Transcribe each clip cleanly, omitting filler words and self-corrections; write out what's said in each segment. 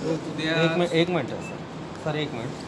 उद्या एक minute sir एक मिनिट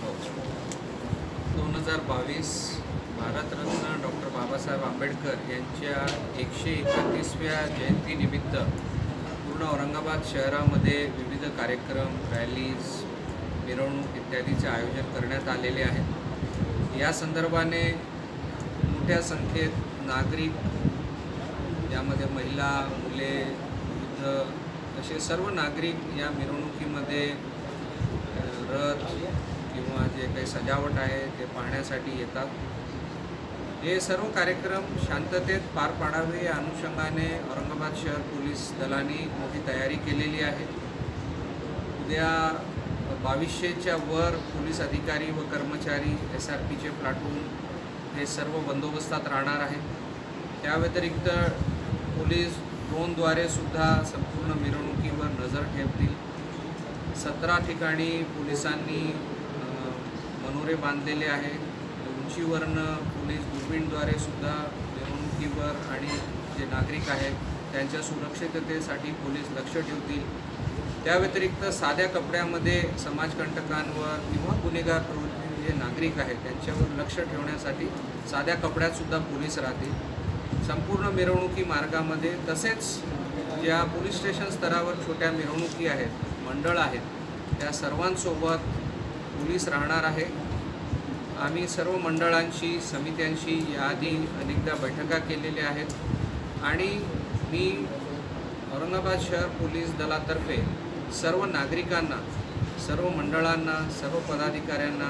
2022 भारतरत्न डॉक्टर बाबासाहेब आंबेडकर यांच्या 131व्या जयंतीनिमित्त पूर्ण औरंगाबाद शहरामध्ये विविध कार्यक्रम, रॅलीज, मिरवणूक इत्यादीचे आयोजन करण्यात आलेले आहे। या संदर्भाने मोठ्या संख्येत नागरिक, यामध्ये महिला, मुले, वृद्ध असे सर्व नागरिक या मिरवणुकीमध्ये रथ किंवा जे काही सजावट आहे ते पाहण्यासाठी येतात। हे सर्व कार्यक्रम शांततेत पार पाडावे या अनुषंगाने औरंगाबाद शहर पोलीस दलाने मोठी तयारी केलेली आहे। उद्या 2200च्या वर पोलीस अधिकारी व कर्मचारी SRPचे प्लाटून हे सर्व बंदोबस्तात राहणार आहेत। त्या व्यतिरिक्त पोलीस ड्रोनद्वारे सुद्धा संपूर्ण मिरवणुकीवर नजर ठेवतील। 17 ठिकाणी पोलिसांनी मनोरे बांधलेले आहेत। उंचीवरनं पोलीस दुर्बीणद्वारे सुद्धा मिरवणुकीवर आणि जे नागरिक आहेत त्यांच्या सुरक्षिततेसाठी पोलीस लक्ष ठेवतील। त्या व्यतिरिक्त साध्या कपड्यामध्ये समाजकंटकांवर किंवा गुन्हेगार प्रवृत्तीचे जे नागरिक आहेत त्यांच्यावर लक्ष ठेवण्यासाठी साध्या कपड्यातसुद्धा पोलीस राहतील। संपूर्ण मिरवणुकी मार्गामध्ये तसेच ज्या पोलीस स्टेशन स्तरावर छोट्या मिरवणुकी आहेत, मंडळ आहेत, त्या सर्वांसोबत पोलीस राहणार आहे। आम्ही सर्व मंडळांशी, समित्यांशी याआधी अनेकदा बैठका केलेल्या आहेत आणि मी औरंगाबाद शहर पोलीस दलातर्फे सर्व नागरिकांना, सर्व मंडळांना, सर्व पदाधिकाऱ्यांना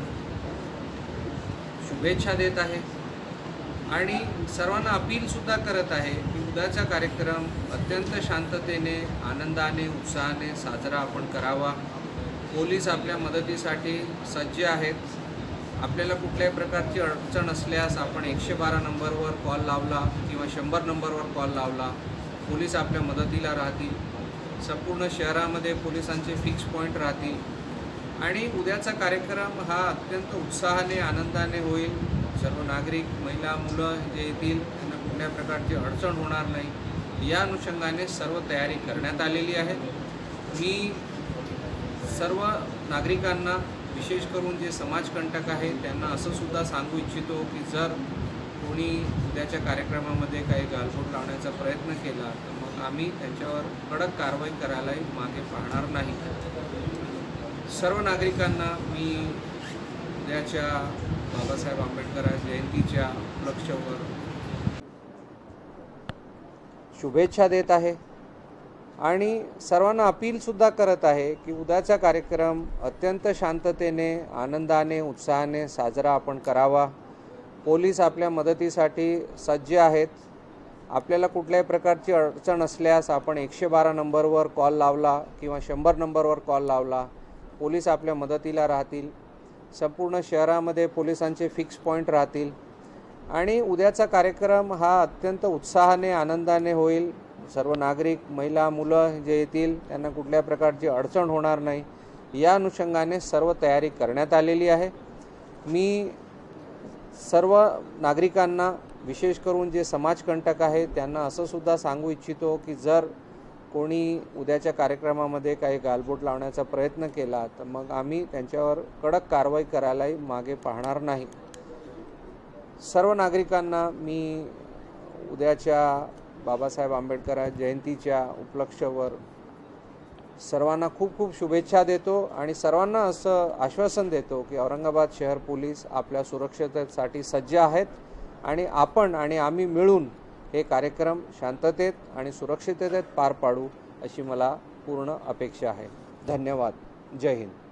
शुभेच्छा देत आहे आणि सर्वांना अपीलसुद्धा करत आहे की उद्याचा कार्यक्रम अत्यंत शांततेने, आनंदाने, उत्साहाने साजरा आपण करावा। पोलीस आपल्या मदतीसाठी सज्ज आहेत। आपल्याला कुठल्याही प्रकारची अडचण असल्यास आपण 112 नंबरवर कॉल लावला किंवा 100 नंबरवर कॉल लावला, पोलीस आपल्या मदतीला राहतील। संपूर्ण शहरामध्ये पोलिसांचे फिक्स पॉईंट राहतील आणि उद्याचा कार्यक्रम हा अत्यंत उत्साहाने, आनंदाने होईल। सर्व नागरिक, महिला, मुलं जे येतील त्यांना कुठल्या प्रकारची अडचण होणार नाही या अनुषंगाने सर्व तयारी करण्यात आलेली आहे। मी सर्व नागरिकांना, विशेष करून जे समाजकंटक आहेत त्यांना असं सुद्धा सांगू इच्छितो की जर कोणी उद्याच्या कार्यक्रमामध्ये काही गालबोट लावण्याचा प्रयत्न केला तर मग आम्ही त्यांच्यावर कडक कारवाई करायलाही मागे पाहणार नाही। सर्व नागरिकांना मी उद्याच्या बाबासाहेब आंबेडकर जयंतीच्या उपलक्ष्यावर शुभेच्छा देत आहे आणि सर्वांना अपीलसुद्धा करत आहे की उद्याचा कार्यक्रम अत्यंत शांततेने, आनंदाने, उत्साहाने साजरा आपण करावा। पोलीस आपल्या मदतीसाठी सज्ज आहेत। आपल्याला कुठल्याही प्रकारची अडचण असल्यास आपण 112 नंबरवर कॉल लावला किंवा 100 नंबरवर कॉल लावला, पोलीस आपल्या मदतीला राहतील। संपूर्ण शहरामध्ये पोलिसांचे फिक्स पॉईंट राहतील आणि उद्याचा कार्यक्रम हा अत्यंत उत्साहाने, आनंदाने होईल। सर्व नागरिक, महिला, मुलं जे येतील त्यांना कुठल्या प्रकारची अडचण होणार नाही या अनुषंगाने सर्व तयारी करण्यात आलेली आहे। मी सर्व नागरिकांना, विशेष करून जे समाजकंटक आहेत त्यांना असं सुद्धा सांगू इच्छितो की जर कोणी उद्याच्या कार्यक्रमामध्ये काही गालबोट लावण्याचा प्रयत्न केला तर मग आम्ही त्यांच्यावर कडक कारवाई करायलाही मागे पाहणार नाही। सर्व नागरिकांना मी उद्याच्या बाबासाहेब आंबेडकर जयंतीच्या उपलक्ष्यावर सर्वांना खूप खूप शुभेच्छा देतो आणि सर्वांना असं आश्वासन देतो की औरंगाबाद शहर पोलीस आपल्या सुरक्षिततेसाठी सज्ज आहेत आणि आपण आणि आम्ही मिळून हे कार्यक्रम शांततेत आणि सुरक्षिततेत पार पाडू अशी मला पूर्ण अपेक्षा आहे। धन्यवाद। जय हिंद।